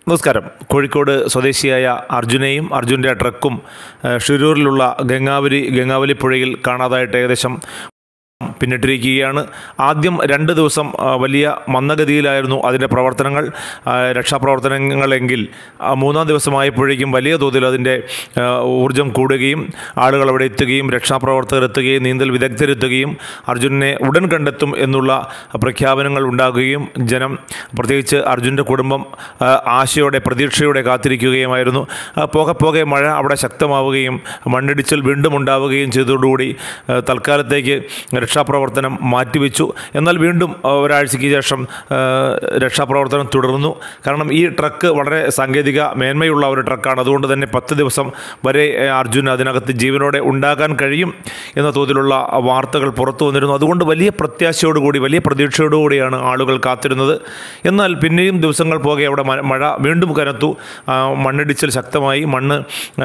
നമസ്കാരം. കോഴിക്കോട് സ്വദേശിയായ അർജുനെയും അർജുൻ്റെ ട്രക്കും ഷിരൂരിലുള്ള ഗംഗാവലി പുഴയിൽ കാണാതായിട്ട് ഏകദേശം പിന്നിട്ടിരിക്കുകയാണ്. ആദ്യം 2 ദിവസം വലിയ മന്ദഗതിയിലായിരുന്നു അതിൻ്റെ പ്രവർത്തനങ്ങൾ, രക്ഷാപ്രവർത്തനങ്ങളെങ്കിൽ 3-ാം ദിവസമായപ്പോഴേക്കും വലിയ തോതിൽ അതിൻ്റെ ഊർജം കൂടുകയും ആളുകൾ അവിടെ എത്തുകയും രക്ഷാപ്രവർത്തകർ എത്തുകയും നീന്തൽ വിദഗ്ധരെത്തുകയും അർജുനെ ഉടൻ കണ്ടെത്തും എന്നുള്ള പ്രഖ്യാപനങ്ങൾ ഉണ്ടാകുകയും ജനം, പ്രത്യേകിച്ച് അർജുൻ്റെ കുടുംബം ആശയോടെ പ്രതീക്ഷയോടെ കാത്തിരിക്കുകയുമായിരുന്നു. പോകെ മഴ അവിടെ ശക്തമാവുകയും മണ്ണിടിച്ചിൽ വീണ്ടും ഉണ്ടാവുകയും ചെയ്തതോടുകൂടി തൽക്കാലത്തേക്ക് രക്ഷാപ്രവർത്തനം മാറ്റിവെച്ചു. എന്നാൽ വീണ്ടും ഒരാഴ്ചയ്ക്ക് ശേഷം രക്ഷാപ്രവർത്തനം തുടർന്നു. കാരണം ഈ ട്രക്ക് വളരെ സാങ്കേതിക മേന്മയുള്ള ഒരു ട്രക്കാണ്. അതുകൊണ്ട് തന്നെ 10 ദിവസം വരെ അർജുൻ അതിനകത്ത് ജീവനോടെ ഉണ്ടാകാൻ കഴിയും എന്ന തോതിലുള്ള വാർത്തകൾ പുറത്തു വന്നിരുന്നു. അതുകൊണ്ട് വലിയ പ്രത്യാശയോടുകൂടി, വലിയ പ്രതീക്ഷയോടുകൂടിയാണ് ആളുകൾ കാത്തിരുന്നത്. എന്നാൽ പിന്നെയും ദിവസങ്ങൾ പോകെ അവിടെ മഴ വീണ്ടും കനത്തു. മണ്ണിടിച്ചിൽ ശക്തമായി. മണ്ണ്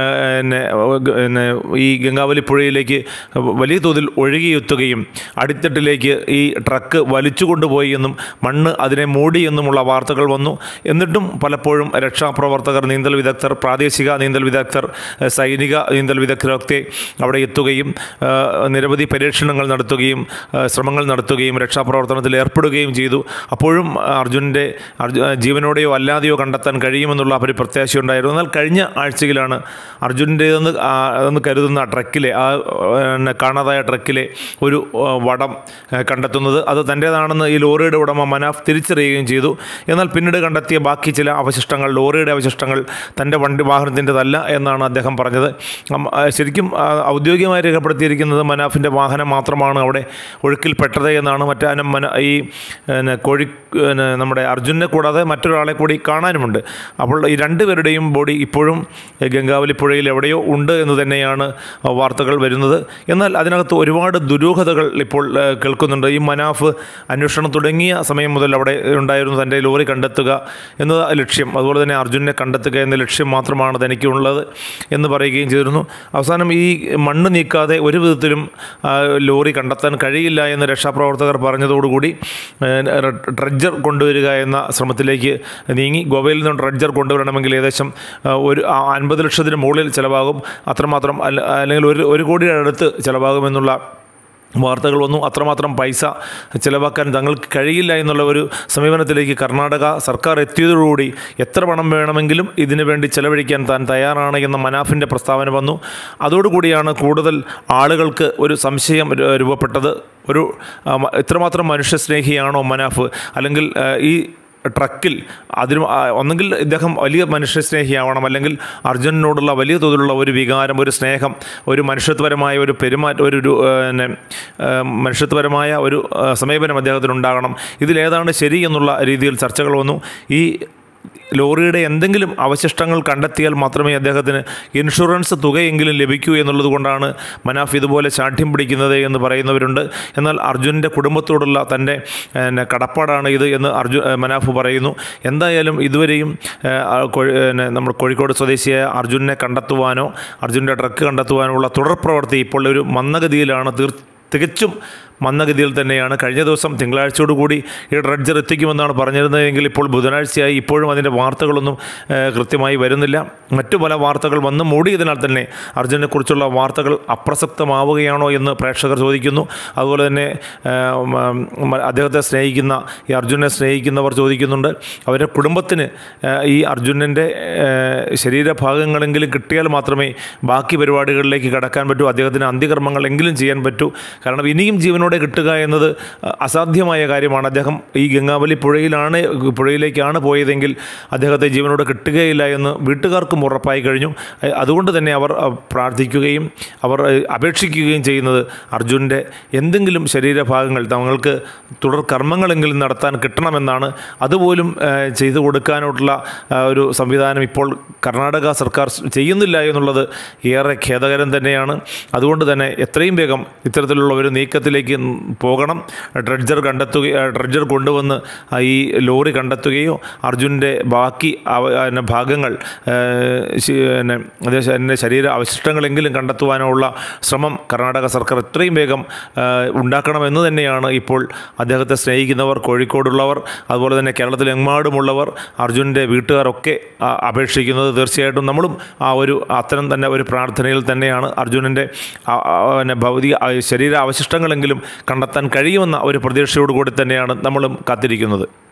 ഈ ഗംഗാവലി പുഴയിലേക്ക് വലിയ തോതിൽ ഒഴുകിയെത്തുകയും അടിത്തട്ടിലേക്ക് ഈ ട്രക്ക് വലിച്ചു കൊണ്ടുപോയി എന്നും മണ്ണ് അതിനെ മൂടി എന്നുമുള്ള വാർത്തകൾ വന്നു. എന്നിട്ടും പലപ്പോഴും രക്ഷാപ്രവർത്തകർ, നീന്തൽ വിദഗ്ധർ, പ്രാദേശിക നീന്തൽ വിദഗ്ധർ, സൈനിക നീന്തൽ വിദഗ്ധരൊക്കെ അവിടെ എത്തുകയും നിരവധി പരീക്ഷണങ്ങൾ നടത്തുകയും ശ്രമങ്ങൾ നടത്തുകയും രക്ഷാപ്രവർത്തനത്തിൽ ഏർപ്പെടുകയെയും ചെയ്തു. അപ്പോഴും അർജുൻ്റെ ജീവനോടെയോ അല്ലാതെയോ കണ്ടെത്താൻ കഴിയുമെന്നുള്ള ഒരു പ്രത്യാശയുണ്ടായിരുന്നു. എന്നാൽ കഴിഞ്ഞ ആഴ്ചയിലാണ് അർജുൻ്റേതെന്ന് കരുതുന്ന ട്രക്കിലെ കാണാതായ ട്രക്കിലെ ഒരു വടം കണ്ടെത്തുന്നത്. അത് തൻ്റേതാണെന്ന് ഈ ലോറിയുടെ ഉടമ മനാഫ് തിരിച്ചറിയുകയും ചെയ്തു. എന്നാൽ പിന്നീട് കണ്ടെത്തിയ ബാക്കി ചില അവശിഷ്ടങ്ങൾ, ലോറിയുടെ അവശിഷ്ടങ്ങൾ തൻ്റെ വാഹനത്തിൻ്റെതല്ല എന്നാണ് അദ്ദേഹം പറഞ്ഞത്. ശരിക്കും ഔദ്യോഗികമായി രേഖപ്പെടുത്തിയിരിക്കുന്നത് മനാഫിൻ്റെ വാഹനം മാത്രമാണ് അവിടെ ഒഴുക്കിൽപ്പെട്ടത് എന്നാണ്. നമ്മുടെ അർജുനെ കൂടാതെ മറ്റൊരാളെ കൂടി കാണാനുമുണ്ട്. അപ്പോൾ ഈ 2 പേരുടെയും ബോഡി ഇപ്പോഴും ഗംഗാവലി പുഴയിൽ എവിടെയോ ഉണ്ട് എന്ന് തന്നെയാണ് വാർത്തകൾ വരുന്നത്. എന്നാൽ അതിനകത്ത് ഒരുപാട് ദുരൂഹതകൾ ഇപ്പോൾ കേൾക്കുന്നുണ്ട്. ഈ മനാഫ് അന്വേഷണം തുടങ്ങിയ സമയം മുതൽ അവിടെ ഉണ്ടായിരുന്നു തൻ്റെ ലോറി കണ്ടെത്തുക എന്ന ലക്ഷ്യം, അതുപോലെ തന്നെ അർജുനെ കണ്ടെത്തുക എന്ന ലക്ഷ്യം മാത്രമാണ് തനിക്കുള്ളത് എന്ന് പറയുകയും ചെയ്തിരുന്നു. അവസാനം ഈ മണ്ണ് നീക്കാതെ ഒരു വിധത്തിലും ലോറി കണ്ടെത്താൻ കഴിയില്ല എന്ന് രക്ഷാപ്രവർത്തകർ പറഞ്ഞതോടുകൂടി ഡ്രഡ്ജർ കൊണ്ടുവരിക എന്ന ശ്രമത്തിലേക്ക് നീങ്ങി. ഗോവയിൽ നിന്ന് ഡ്രഡ്ജർ കൊണ്ടുവരണമെങ്കിൽ ഏകദേശം ഒരു 50 ലക്ഷത്തിന് മുകളിൽ ചിലവാകും. അത്രമാത്രം അല്ലെങ്കിൽ 1 കോടിയുടെ അടുത്ത് ചിലവാകുമെന്നുള്ള വാർത്തകൾ വന്നു. അത്രമാത്രം പൈസ ചിലവാക്കാൻ തങ്ങൾക്ക് കഴിയില്ല എന്നുള്ള ഒരു സമീപനത്തിലേക്ക് കർണാടക സർക്കാർ എത്തിയതോടുകൂടി എത്ര പണം വേണമെങ്കിലും ഇതിനു വേണ്ടി ചെലവഴിക്കാൻ താൻ തയ്യാറാണ് എന്ന മനാഫിൻ്റെ പ്രസ്താവന വന്നു. അതോടുകൂടിയാണ് കൂടുതൽ ആളുകൾക്ക് ഒരു സംശയം രൂപപ്പെട്ടത്. ഇത്രമാത്രം മനുഷ്യസ്നേഹിയാണോ മനാഫ്? അല്ലെങ്കിൽ ഈ ട്രക്കിൽ ഒന്നെങ്കിൽ ഇദ്ദേഹം വലിയ മനുഷ്യസ്നേഹിയാവണം, അല്ലെങ്കിൽ അർജുനോടുള്ള വലിയ തോതിലുള്ള ഒരു വികാരം, ഒരു സ്നേഹം, ഒരു മനുഷ്യത്വപരമായ ഒരു മനുഷ്യത്വപരമായ ഒരു സമീപനം അദ്ദേഹത്തിനുണ്ടാകണം. ഇതിലേതാണ് ശരി എന്നുള്ള രീതിയിൽ ചർച്ചകൾ വന്നു. ഈ ലോറിയുടെ എന്തെങ്കിലും അവശിഷ്ടങ്ങൾ കണ്ടെത്തിയാൽ മാത്രമേ അദ്ദേഹത്തിന് ഇൻഷുറൻസ് തുകയെങ്കിലും ലഭിക്കൂ എന്നുള്ളത് കൊണ്ടാണ് മനാഫ് ഇതുപോലെ ശാഠ്യം പിടിക്കുന്നത് എന്ന് പറയുന്നവരുണ്ട്. എന്നാൽ അർജുൻ്റെ കുടുംബത്തോടുള്ള തൻ്റെ കടപ്പാടാണ് ഇത് എന്ന് മനാഫ് പറയുന്നു. എന്തായാലും ഇതുവരെയും നമ്മുടെ കോഴിക്കോട് സ്വദേശിയായ അർജുനെ കണ്ടെത്തുവാനോ അർജുൻ്റെ ട്രക്ക് കണ്ടെത്തുവാനോ ഉള്ള തുടർ പ്രവൃത്തി ഇപ്പോൾ ഒരു മന്ദഗതിയിലാണ്. തികച്ചും മന്ദഗതിയിൽ തന്നെയാണ്. കഴിഞ്ഞ ദിവസം തിങ്കളാഴ്ചയോടുകൂടി ഈ ഡ്രഡ്ജർ എത്തിക്കുമെന്നാണ് പറഞ്ഞിരുന്നതെങ്കിൽ ഇപ്പോൾ ബുധനാഴ്ചയായി. ഇപ്പോഴും അതിൻ്റെ വാർത്തകളൊന്നും കൃത്യമായി വരുന്നില്ല. മറ്റു പല വാർത്തകൾ വന്ന് മൂടിയതിനാൽ തന്നെ അർജുനെക്കുറിച്ചുള്ള വാർത്തകൾ അപ്രസക്തമാവുകയാണോ എന്ന് പ്രേക്ഷകർ ചോദിക്കുന്നു. അതുപോലെ തന്നെ അദ്ദേഹത്തെ സ്നേഹിക്കുന്ന, ഈ അർജുനെ സ്നേഹിക്കുന്നവർ ചോദിക്കുന്നുണ്ട്, അവരുടെ കുടുംബത്തിന് ഈ അർജുനൻ്റെ ശരീരഭാഗങ്ങളെങ്കിലും കിട്ടിയാൽ മാത്രമേ ബാക്കി പരിപാടികളിലേക്ക് കടക്കാൻ പറ്റൂ, അദ്ദേഹത്തിന് അന്ത്യകർമ്മങ്ങളെങ്കിലും ചെയ്യാൻ പറ്റൂ. കാരണം ഇനിയും ജീവനോടെ കിട്ടുക എന്നത് അസാധ്യമായ കാര്യമാണ്. അദ്ദേഹം ഈ ഗംഗാവലി പുഴയിലേക്കാണ് പോയതെങ്കിൽ അദ്ദേഹത്തെ ജീവനോടെ കിട്ടുകയില്ല എന്ന് വീട്ടുകാർക്കും ഉറപ്പായി കഴിഞ്ഞു. അതുകൊണ്ട് തന്നെ അവർ പ്രാർത്ഥിക്കുകയും അവർ അപേക്ഷിക്കുകയും ചെയ്യുന്നത് അർജുൻ്റെ എന്തെങ്കിലും ശരീരഭാഗങ്ങൾ തങ്ങൾക്ക് തുടർ കർമ്മങ്ങളെങ്കിലും നടത്താൻ കിട്ടണമെന്നാണ്. അതുപോലും ചെയ്തു കൊടുക്കാനുള്ള ഒരു സംവിധാനം ഇപ്പോൾ കർണാടക സർക്കാർ ചെയ്യുന്നില്ല എന്നുള്ളത് ഏറെ ഖേദകരം തന്നെയാണ്. അതുകൊണ്ട് തന്നെ എത്രയും വേഗം ഇത്തരത്തിലുള്ള ഒരു നീക്കത്തിലേക്ക് സ്ഥലത്തേക്ക് പോകണം. ഡ്രഡ്ജർ കൊണ്ടുവന്ന് ഈ ലോറി കണ്ടെത്തുകയോ അർജുൻ്റെ ബാക്കി ഭാഗങ്ങൾ അദ്ദേഹത്തിൻ്റെ ശരീര അവശിഷ്ടങ്ങളെങ്കിലും കണ്ടെത്തുവാനുള്ള ശ്രമം കർണാടക സർക്കാർ എത്രയും വേഗം ഉണ്ടാക്കണമെന്ന് തന്നെയാണ് ഇപ്പോൾ അദ്ദേഹത്തെ സ്നേഹിക്കുന്നവർ, കോഴിക്കോടുള്ളവർ, അതുപോലെ തന്നെ കേരളത്തിലെമ്പാടുമുള്ളവർ, അർജുൻ്റെ വീട്ടുകാരൊക്കെ അപേക്ഷിക്കുന്നത്. തീർച്ചയായിട്ടും നമ്മളും അത്തരം തന്നെ ഒരു പ്രാർത്ഥനയിൽ തന്നെയാണ്. അർജുനൻ്റെ ഭൗതിക ശരീര അവശിഷ്ടങ്ങളെങ്കിലും കണ്ടെത്താൻ കഴിയുമെന്ന ഒരു പ്രതീക്ഷയോടുകൂടി തന്നെയാണ് നമ്മളും കാത്തിരിക്കുന്നത്.